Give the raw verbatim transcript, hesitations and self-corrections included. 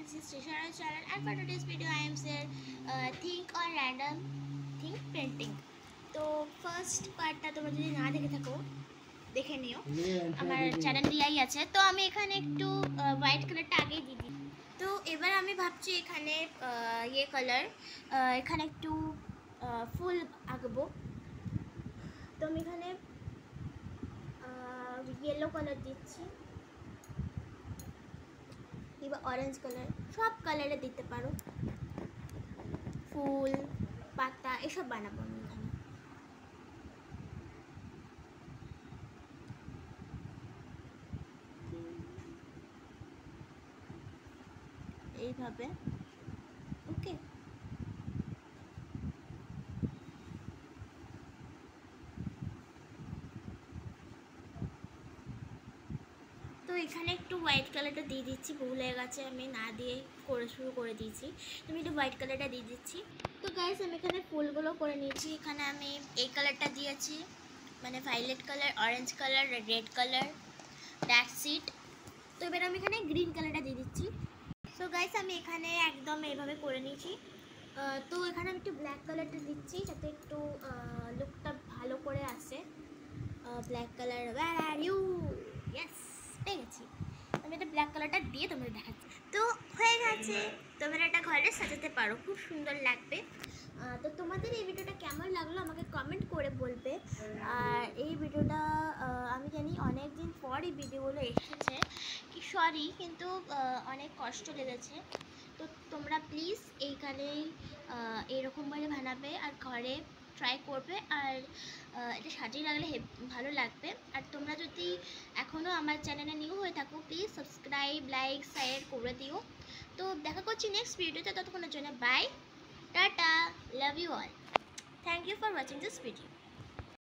this is Trisha Roy channel, and for today's video I am share uh, think on random thing painting. তো first পার্টটা তোমরা যদি না দেখে থাকো দেখে নিও, আমার চ্যানেল দিয়াই আছে। তো আমি এখানে একটু হোয়াইট কালারটা আগেই দিয়ে দিই। তো এবার আমি ভাবছি এখানে ইয়ে কালার এখানে একটু ফুল আঁকবো। তো আমি এখানে ইয়েলো কালার দিচ্ছি, এবার অরেঞ্জ কালার, সব কালারে দিতে পারো, ফুল পাতা এসব বানাবো আমি এখানে। এইভাবে ওকে। তো এখানে একটু হোয়াইট কালারটা দিয়ে দিচ্ছি, ভুল হয়ে গেছে, আমি না দিয়ে করে শুরু করে দিয়েছি। আমি একটু হোয়াইট কালারটা দিয়ে দিচ্ছি। তো গাইস আমি এখানে ফুলগুলো করে নিয়েছি। এখানে আমি এই কালারটা দিয়েছি, মানে violet colour, orange colour, red colour, that's it. তো এবার আমি এখানে গ্রিন কালারটা দিয়ে দিচ্ছি। তো গাইস আমি এখানে একদম এইভাবে করে নিয়েছি। তো এখানে আমি একটু ব্ল্যাক কালারটা দিচ্ছি যাতে একটু লুকটা ভালো করে আসে। Black colour, where are you, yes পেয়ে গেছি। আমি এটা ব্ল্যাক কালারটা দিয়ে তোমাদের দেখাচ্ছি। তো হয়ে গেছে, তোমরা এটা ঘরে সাজাতে পারো, খুব সুন্দর লাগবে। তো তোমাদের এই ভিডিওটা কেমন লাগলো আমাকে কমেন্ট করে বলবে। আর এই ভিডিওটা আমি জানি অনেক দিন পর এই ভিডিওগুলো এসেছে, কি সরি, কিন্তু অনেক কষ্ট লেগেছে। তো তোমরা প্লিজ এইখানেই এরকমভাবে বানাবে আর ঘরে ট্রাই করবে, আর এটা সাজিয়ে রাখলে ভালো লাগবে। আর তোমরা যদি এখনও আমার চ্যানেলে নিউ হয়ে থাকো প্লিজ সাবস্ক্রাইব, লাইক, শেয়ার করে দিও। তো দেখা করছি নেক্সট ভিডিওতে, ততক্ষণের জন্য bye, tata, love you all, thank you for watching this video.